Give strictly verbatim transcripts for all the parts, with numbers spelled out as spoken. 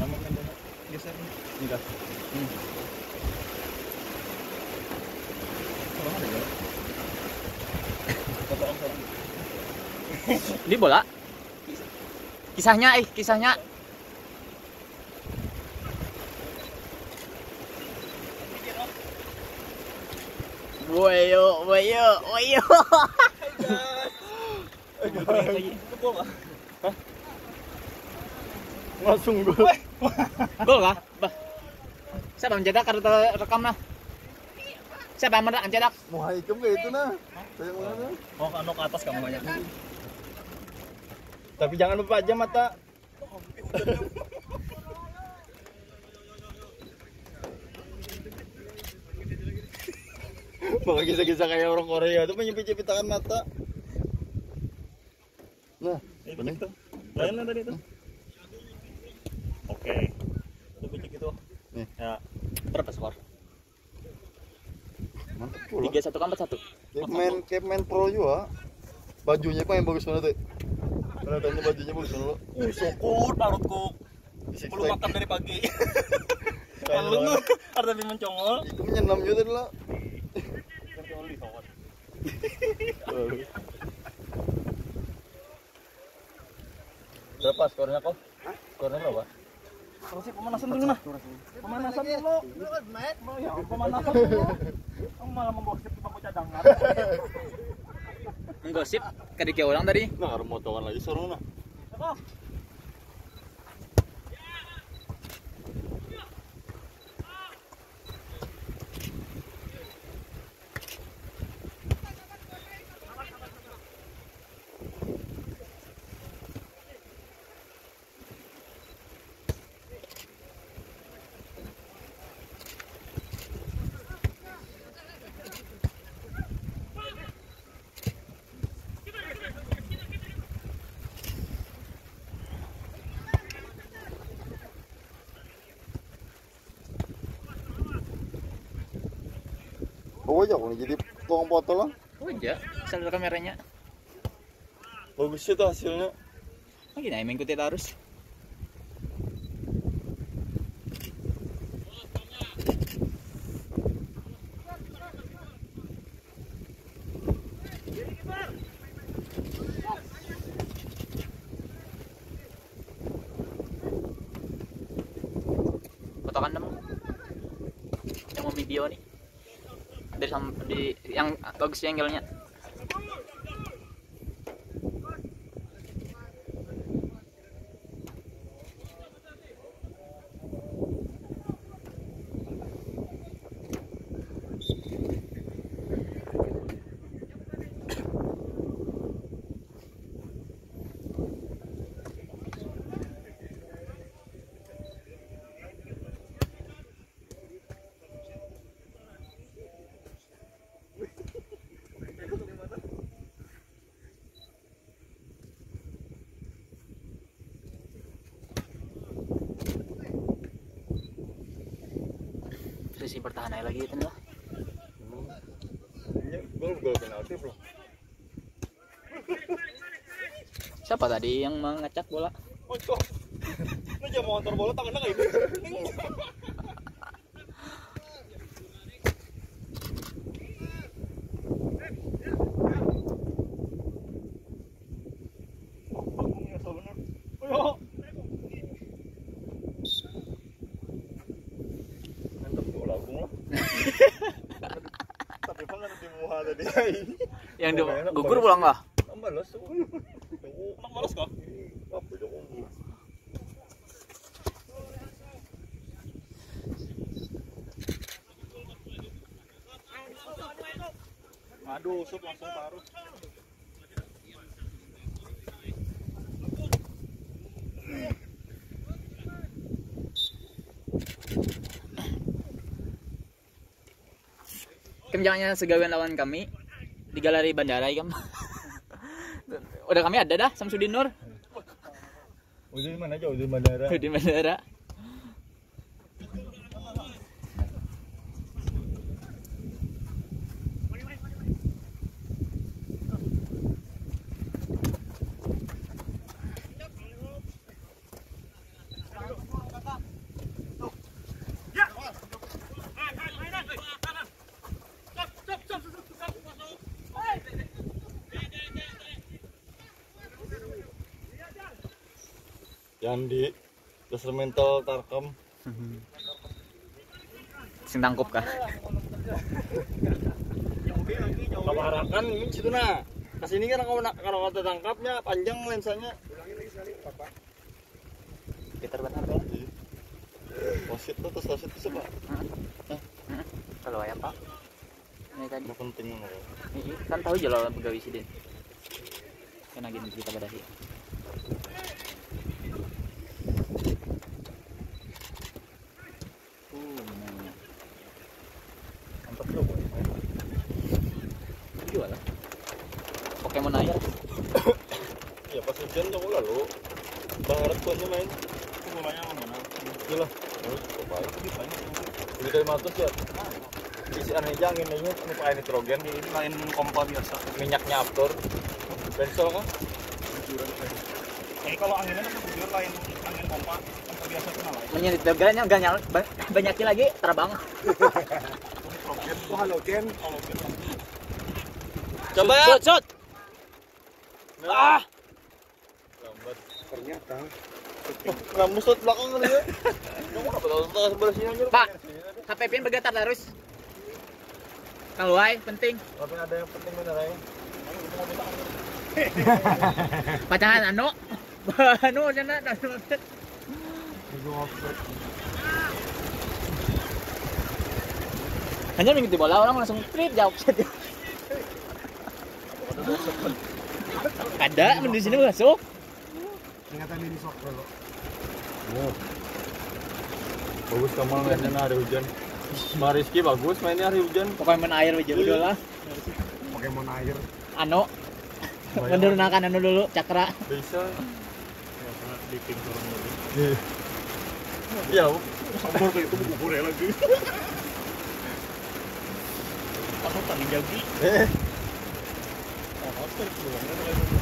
Sama kan geser nih. Ini dah. Hmm. Kalau ada ya. Potong sekarang. Ini bola. Kisahnya eh kisahnya. Woyo, woyo, woyo. Langsung gol. Gol kah? Bah. Siapa yang mencetak kartu rekam nah? Siapa yang mencetak? Mau hikem kayak itu nah. Saya mana? Oh, kan ke atas kamu banyak. Tapi jangan lupa aja mata. Bakal kisah-kisah kayak orang Korea tuh menyepit-nyepit tangan mata. Nah, bening tuh. Lain tadi itu. Oke. Itu picik itu. Nih. Ya. Berapa skor? Mantap pula. tiga satu empat satu. Kayak main kayak main pro juga. Bajunya kok yang bagus banget tuh. Karena tanya bajunya bagus banget. Uh, syukur perutku. Belum makan dari pagi. Kalau lu ada lebih mencongol. Itu menyenam juga tadi lah. Mencongol di sowan. Berapa skornya kok? Skornya berapa? Terus sih pemanasan dulu nah. Pemanasan dulu. Oh ya, pemanasan dulu. Kamu malah menggosip di bangku cadangan. Menggosip ketika orang tadi. Nah, harus motokan lagi sorong nah. Oh. Oh aja kalau jadi tukang foto lah. Oh iya, asal ada kameranya. Bagus itu hasilnya. Lagi nih mengikuti arus. Fotokan dong. Yang mau video nih. Dari di yang bagus ya angle-nya. Sisi pertahanan lagi itu lah. Ini gol gol penalti belum? Siapa tadi yang mengacak bola? Oh, itu. Lu jangan mau motor bola tangannya kayak ini. Yang di gugur pulang nggak? Malas. Malas kah? Aduh, sup langsung taruh. Kem jangannya segawian lawan kami di galeri bandara ya, Kam. Udah kami ada dah Samsudin Nur. Udah di mana aja? Udah di bandara. Di bandara. Yang di dasar mental Tarkam. Sing tangkup kah? Kabarakan ini situ nah. Kesini kan kalau kalau kata tangkapnya panjang lensanya. Peter benar kan? Wasit tuh terus wasit itu pak. Kalau ayam pak. Ini tadi. Ini penting nomor. Ini kan tahu aja lah pegawai sidin. Kan lagi cerita pada sih. Uh, Mantap tuh boy. jual lah. Pokemon air. Ya pas hujan coba lalu. Berharap tuannya main. Mulanya mana? Gila. Terus coba. Beli dari Matus ya. Isi aneh jangin aja, ini pakai nitrogen. Ini lain kompa biasa. Minyaknya Aptor. Bensol kan? Eh kalau anginnya kan bujur lain angin kompa kompa biasa kenal lain. Menyerit dagannya enggak nyala. Banyaknya lagi terbang. Nitrogen. Oh halogen. Halogen. Coba ya. Shot, shot. Ah. Lambat. Ternyata Kamu shot belakang kali ya. Kamu apa tahu tahu sebelah sini aja. Pak, H P P bergetar terus. Kalau ay, penting. Tapi ada yang penting bener ya. Pacangan anu. Anu sana hanya mengikuti bola orang langsung trip jawab saja. Ada di sini masuk. ingatan ini sok dulu. Oh. Bagus Kamal mainnya hari hujan. Mbak Rizky bagus mainnya hari hujan. Pokoknya main air aja udah lah. Pokemon air. Anu menurunkan anu dulu cakra. Bisa. Ya sangat di tim orang dulu. Iya. Sampur tuh itu bubur ya lagi. Aku tadi jagi. Eh. Oh, hotel keluarnya lagi.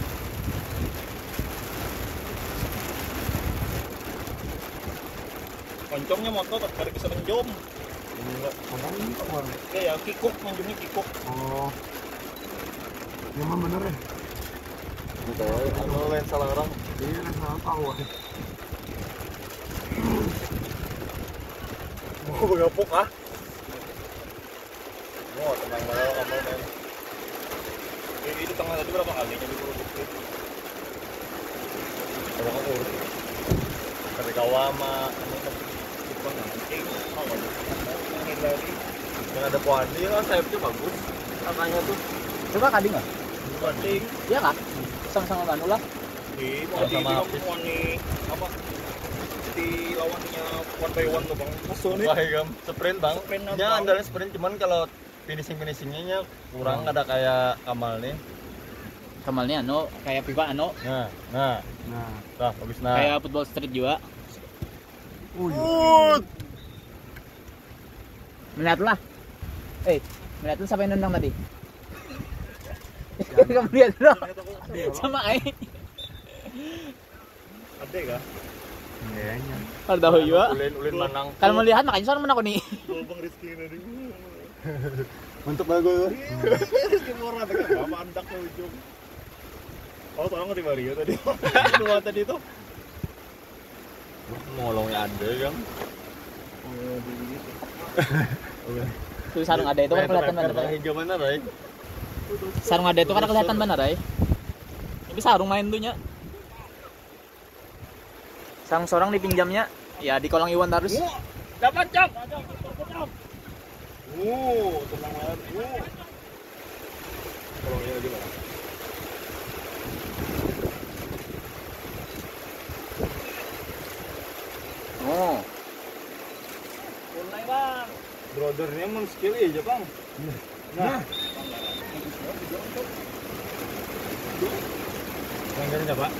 Koncongnya motor tarik bisa menjom. Enggak. Mana ini kok bang? Ya kikuk, menjomnya kikuk. Oh. Memang bener ya? Gitu ya. Anu lain salah orang. Iya, salah tahu. Mau bergapuk ah? Mau tenang banget Kamal main. Ini di tengah tadi berapa kali jadi produk itu? Kalau kamu dari kawama, Bukan anjing, kalau menghindari. yang ada Puadi kan sayapnya bagus. Kakaknya tuh. Coba kading nggak? Anjing. Iya kak? Sama-sama anu lah. Di Sama mau di sama kamu wani apa? Di lawannya one by one tuh bang. Masuk nih. Wah, gam sprint bang. Sprint Ya bang. andalan sprint cuman kalau finishing finishingnya kurang ada kayak Kamal nih. Kamalnya anu kayak pipa anu Nah, nah, Nah. nah bagus nah. kayak football street juga. Ut. Melihat lah. Eh, melihat lu siapa yang nendang tadi? Kamu lihat dulu. Sama Ai. Ada kah? Kayaknya. Kalau tahu juga. Ulin ulin manang. Kalau melihat makanya soalnya mana aku nih. Bang Rizky tadi. Untuk bagus. Rizky murah tapi apa andak ke ujung. Oh, tolong di Mario tadi. Dua tadi itu. Ngolongnya ada kan. Oh, begini. Tuh sarung ada itu kan kelihatan benar. Ray. Gimana, Ray? Sarung ada itu kan kelihatan benar, Ray. Ini sarung main tuh nya. Sarung seorang dipinjamnya ya di kolong Iwan terus. Dapat jam. Uh, tenang banget. Uh. Kalau ini lagi mana? Oh. Mulai bang. Brothernya emang skill aja, Bang. Nah. Langgarnya, Pak.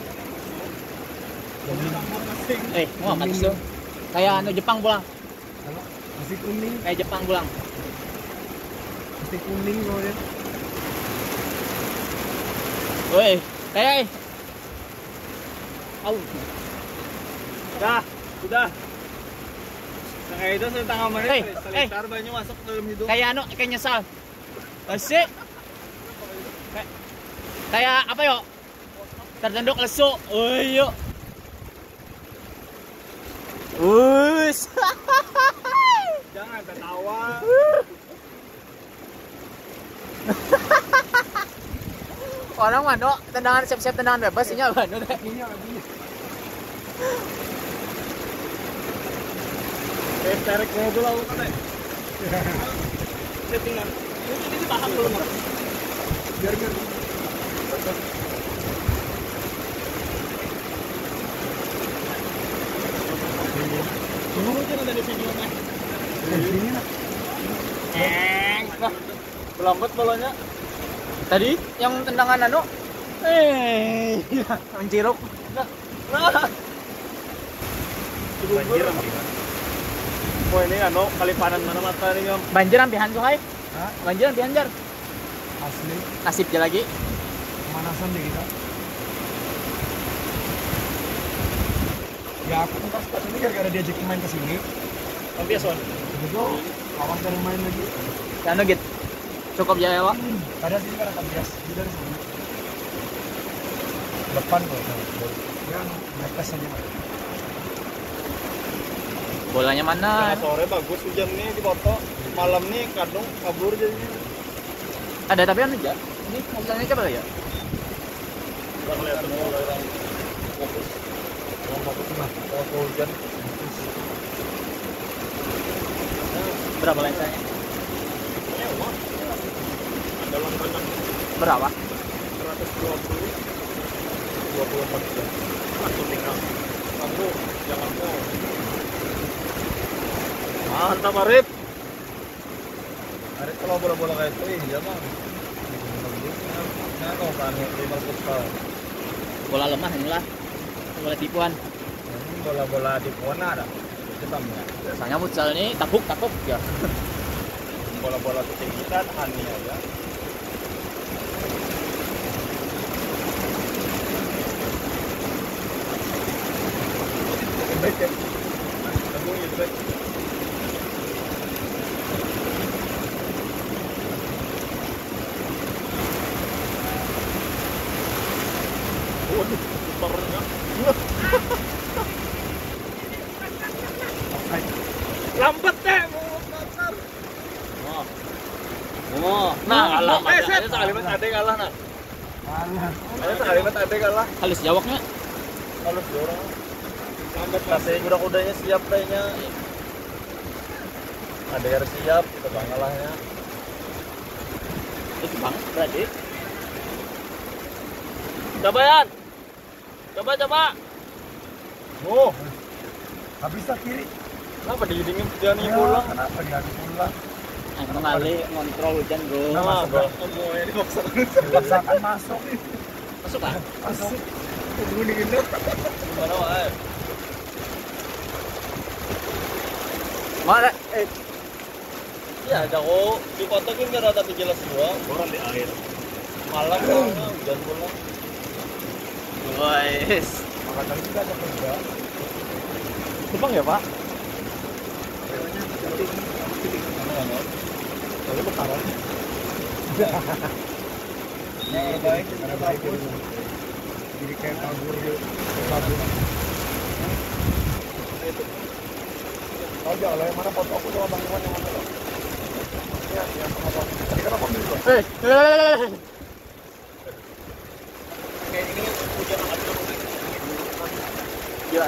Eh, mau apa sih? Kayak anu Jepang pulang. Masih kuning. Kayak Jepang pulang. Masih kuning kau lihat. Woi, kayak Au. Dah, sudah. Nah, kayak itu tentang amannya. Eh, eh. Selintar banyak masuk ke dalam hidung. Kayak anu, kayak nyesal. Asik. Kayak, kayak apa yuk? Tertunduk lesu. Oh yuk. Us. Jangan tertawa. Orang mana tendangan siap-siap tendangan bebas ini apa nu teh? Ini lagi. Eh, tarik dulu aku kan. Settingan. Ini ditahan dulu, Mas. Biar biar. Tunggu aja nanti di videonya. Ini nak. Eng. Melambat bolanya. Tadi yang tendangan anu eh menciruk. Nah. Nah. Banjir. Oh ini anu kalipanan mana mata nih, Om. Banjir ampihan Sohai. Hah? Banjir ampihan jar. Asli. Nasib aja lagi. Pemanasan deh kita. Ya aku pas pas ini gara-gara diajak main ke sini. Tapi son. Begitu lawan dari main lagi. Ya anu gitu. Cukup ya, Wak. Ada sini kan ada bias di dari sini. Depan kok. Yang atas aja. Bolanya mana? Nah, sore bagus hujan nih di foto. Malam nih kadung kabur jadinya. Ada tapi anu aja. Ini mobilnya coba ya. Udah kelihatan mulai orang fokus. Orang fokus nah, fokus hujan. Berapa lensanya? Ya, wah. Dalam kandang Berapa? seratus dua puluh dua puluh empat jam. Langsung tinggal. Kamu jangan mau. Mantap Arif. Arif kalau bola-bola kayak itu iya bang. Nah kau kan lima futsal. Bola lemah inilah. Bola tipuan. Ini bola-bola di Puan ada. Kita enggak. Biasanya futsal ini tapuk tapuk ya. Bola-bola ketinggi kan hani aja. Baik ya. Kamu itu baik. Waduh, putarnya. Lambat deh, mau kasar. Oh. Oh, nah kalah. Ada kalimat ade kalah nah. Kalah. Ada kalimat ade kalah. Halus jawabnya. Halus dorong. Lambat kasih kuda-kudanya siap kayaknya. Ada yang siap, kita bang kalahnya. Itu bang, berarti. Coba Yan. Coba coba. Oh, Habis bisa kiri. kenapa digidingin dia nih Ya, pulang? Kenapa dia harus pulang? Emang kali ngontrol hujan bro. Nama bro. Semua ini maksa. Dipaksakan masuk. Masuk lah. Masuk. Tunggu dingin dong. Gimana wae? Mana? Eh, Ya, jago di kota kan gak rata jelas dua. Orang di air. Malam soalnya hujan pulang. guys. Maka tadi kita ada kerja. Jepang ya Pak? Kalau bekaran. Ya, baik, ada baik. Jadi kayak kabur gitu. Kabur. Oh, jangan lah, yang mana foto aku sama Bang Iwan yang mana lo? Ya, yang sama Bang. Tadi kenapa gitu? Eh, Kayak ini hujan aja. gila.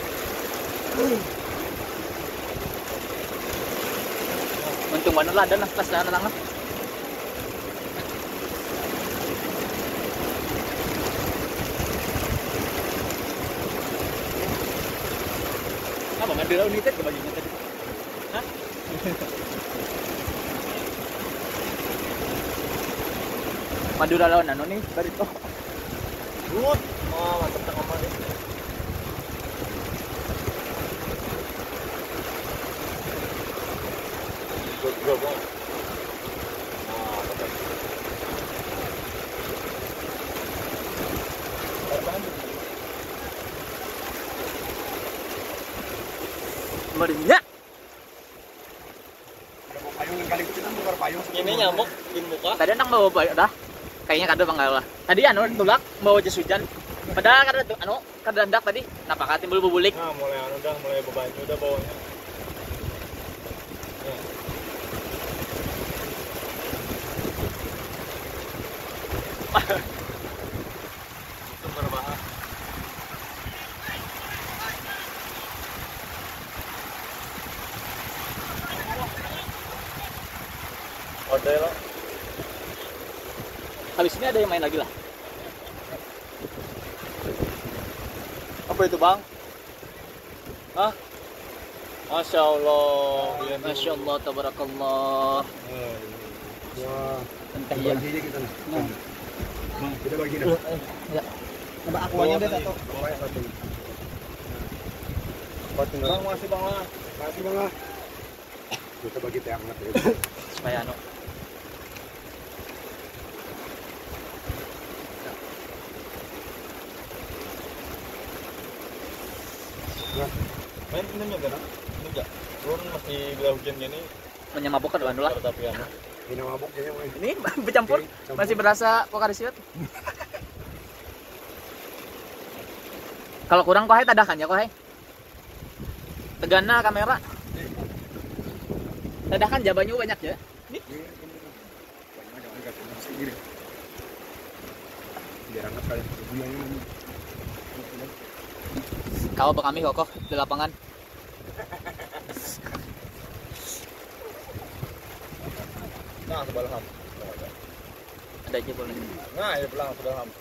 Untung mana lah ada nah pas sana tengah. Apa Madura United ke bajunya tadi? Hah? Madura lawan anu nih, Barito. Good. Oh, mantap tengah mah. Good juga, Bang. Nah, mantap. Merinya. Payung yang kali itu kita tukar payung. Ini nyamuk di muka. Tadi anak bawa bayi dah. Kayaknya kado bangga lah. Tadi anu tulak bawa jas hujan. Padahal kada tuh anu kedandak tadi. Napakah timbul bubulik. Nah, mulai anu udah mulai bebannya udah bawahnya. Ya. Itu berbahaya. Ode lo. Habis ini ada yang main lagi lah. Apa itu bang? Hah? Masya Allah. Ya, Masya Allah, tabarakallah. Wah, Entah ya. baginya kita nih. Nah, kita bagi dah. Ya. Coba akuanya deh satu. Pokoknya satu. Satu Bang, masih bang lah. Kasih bang lah. Kita bagi teh hangat ya. Supaya anu. Main ini juga kan? Ini enggak. Turun masih bila hujan gini. Menyamabukkan dulu lah. Tapi anu. Ini mabuk kayaknya main. Ini bercampur. Masih berasa pokari siut. Kalau kurang kohai tadakan ya kohai. Tegana kamera. Tadakan jabannya banyak ya. Biar hangat kali. Kau kami kokoh di lapangan. Nah, sebelah ham. Ada aja boleh. Nah, ini belang sebelah ham.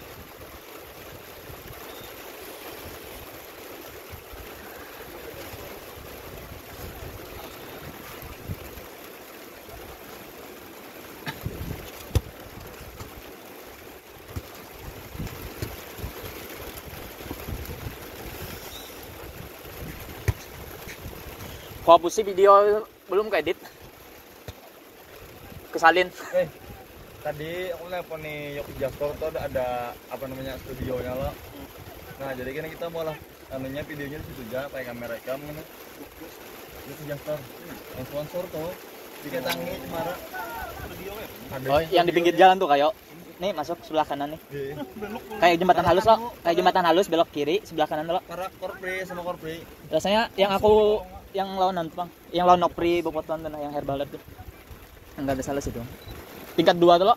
Kau pusi video belum ke edit. Kesalin. Eh, tadi aku nelpon nih Yoki Jastor tuh ada, ada apa namanya studionya lo. Nah, jadi kan kita mau lah anunya videonya di situ aja pakai kamera cam kan. Yoki Jastor. Yang sponsor tuh. Tiga tangi kemarin. Oh, yang di pinggir jalan tuh kayak. Nih masuk sebelah kanan nih. Iya. Kayak jembatan halus loh. Kayak jembatan halus belok kiri sebelah kanan loh. Para korpre sama korpre. Rasanya yang aku yang lawan nanti bang, yang lawan Nopri Bopotan tuh yang herbal itu. Enggak ada salah sih dong. Tingkat dua tuh loh.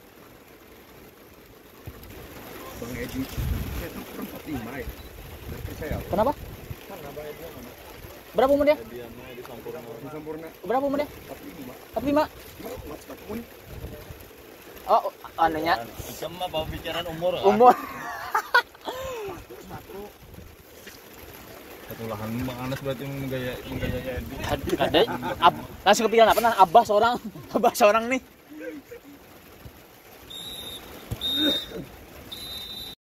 Bang Edi. Itu kan empat puluh lima ya. Saya Kenapa? Kan abang itu mana? Berapa umur dia? Dia mau di Sampurna. di sempurna Berapa umur dia? empat puluh lima. empat puluh lima. Mas pun Oh, anunya Macam apa bicaraan umur? umur. Ketulahan Bang Anas berarti menggaya menggaya Edi. Ada ab, langsung kepikiran apa nah abah seorang abah seorang nih